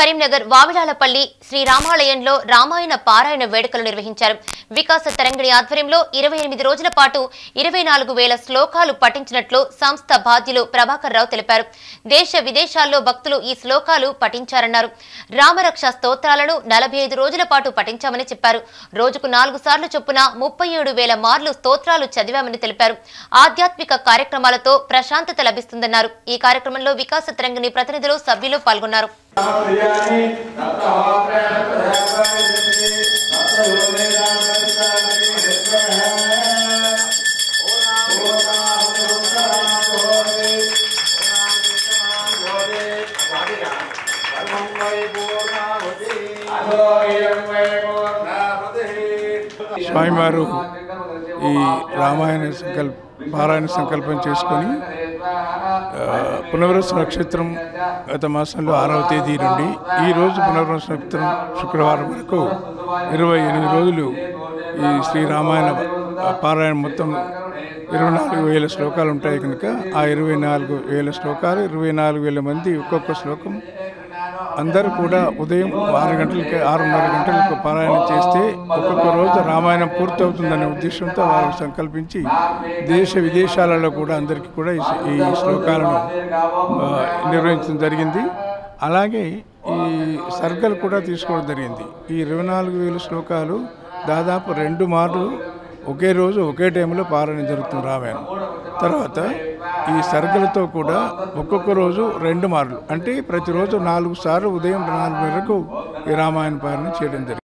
కరీంనగర్ వావిలాలపల్లి శ్రీ రామాలయంలో రామాయణ పారాయణ వేడుకలు నిర్వహించారు. వికాస తరంగిణి ఆధ్వర్యంలో 28 రోజుల పాటు 24,000 శ్లోకాలు పఠించినట్లు సంస్థ బాధ్యులు ప్రభాకర్ రావు తెలిపారు. దేశ విదేశాల్లో భక్తులు ఈ శ్లోకాలు పఠించారన్నారు. రామరక్ష స్తోత్రాలను 45 రోజుల పాటు పఠించామని చెప్పారు. రోజుకు 4 సార్లు చొప్పున 37,000 మార్లు స్తోత్రాలు చదివామని తెలిపారు. ఆధ్యాత్మిక కార్యక్రమాలతో ప్రశాంతత లభిస్తుందన్నారు. ఈ కార్యక్రమంలో వికాస తరంగిణి ప్రతినిధులు సభ్యులు పాల్గొన్నారు. స్వామివారు ఈ రామాయణ పారాయణ సంకల్పం చేసుకొని పునర్వసు నక్షత్రం గత మాసంలో 6వ తేదీ నుండి ఈరోజు పునర్వసు నక్షత్రం శుక్రవారం వరకు 28 రోజులు ఈ శ్రీ రామాయణ పారాయణ మొత్తం 24,000 శ్లోకాలు ఉంటాయి కనుక ఆ 24,000 శ్లోకాలు 24,000 మంది ఒక్కొక్క శ్లోకం అందరూ కూడా ఉదయం 6:30 గంటలకు పారాయణం చేస్తే ఒక్కొక్క రోజు రామాయణం పూర్తవుతుందనే ఉద్దేశంతో వారు సంకల్పించి దేశ విదేశాలలో కూడా అందరికీ కూడా ఈ శ్లోకాలను నిర్వహించడం జరిగింది. అలాగే ఈ సర్గలు కూడా తీసుకోవడం జరిగింది. ఈ 24,000 శ్లోకాలు దాదాపు 2 మార్లు ఒకే రోజు ఒకే టైంలో పారాయణ జరుగుతుంది రామాయణం. తర్వాత ఈ సర్గలతో కూడా ఒక్కొక్క రోజు 2 మార్లు అంటే ప్రతిరోజు 4 సార్లు ఉదయం 4 వరకు ఈ రామాయణ పారాయణ చేయడం జరిగింది.